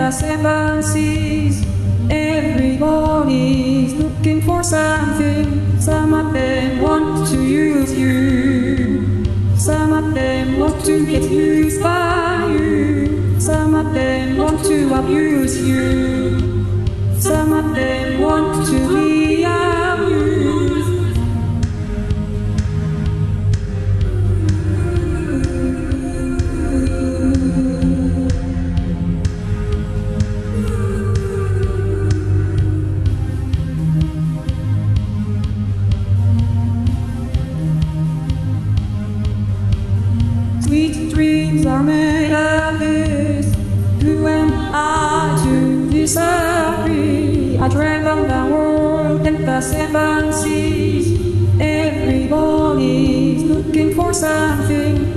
the seven seas. Everybody's looking for something. Some of them want to use you. Some of them want to get used by you. Some of them want to abuse you. Some of them want to be abused. Sweet dreams are made of this. Who am I to disagree? I travel the world and the seven seas. Everybody's looking for something.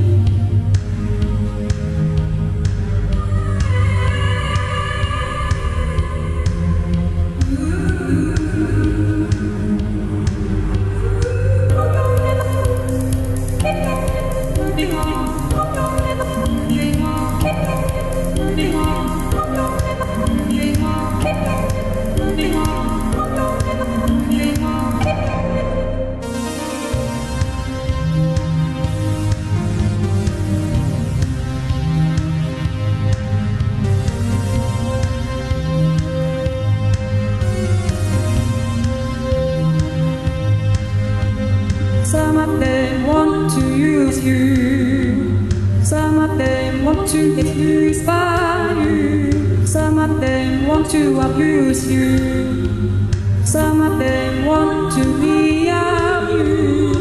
Some of them want to use you. Some of them want to get used by you. Some of them want to abuse you. Some of them want to be abused.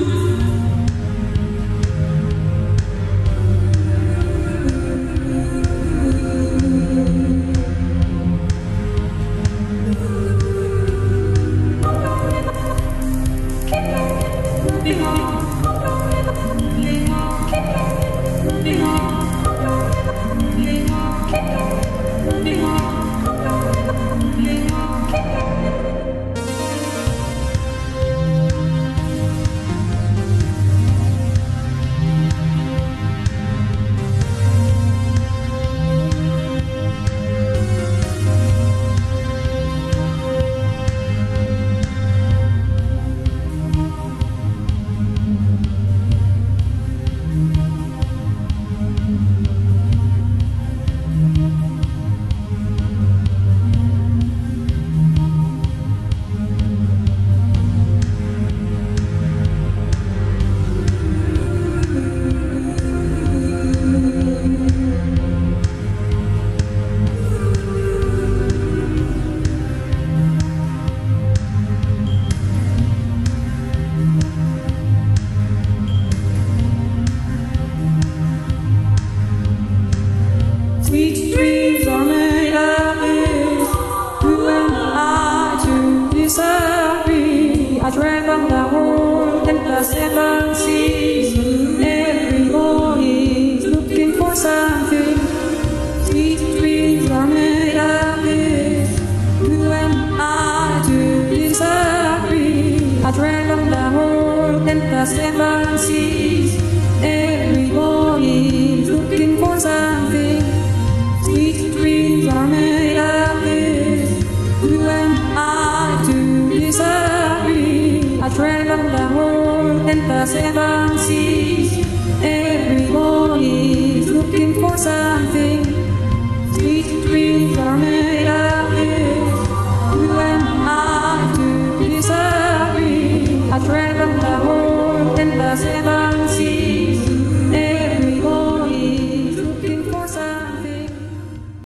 Sweet dreams are made of this. Who am I to disagree? I travel the world and the seven seas. Everybody's looking for something. Sweet dreams are made of this. Who am I to disagree? I travel the world and the seven seas. Everybody's looking for something. Sweet dreams are made of this. Who am I to disagree? I travel the world and the seven seas.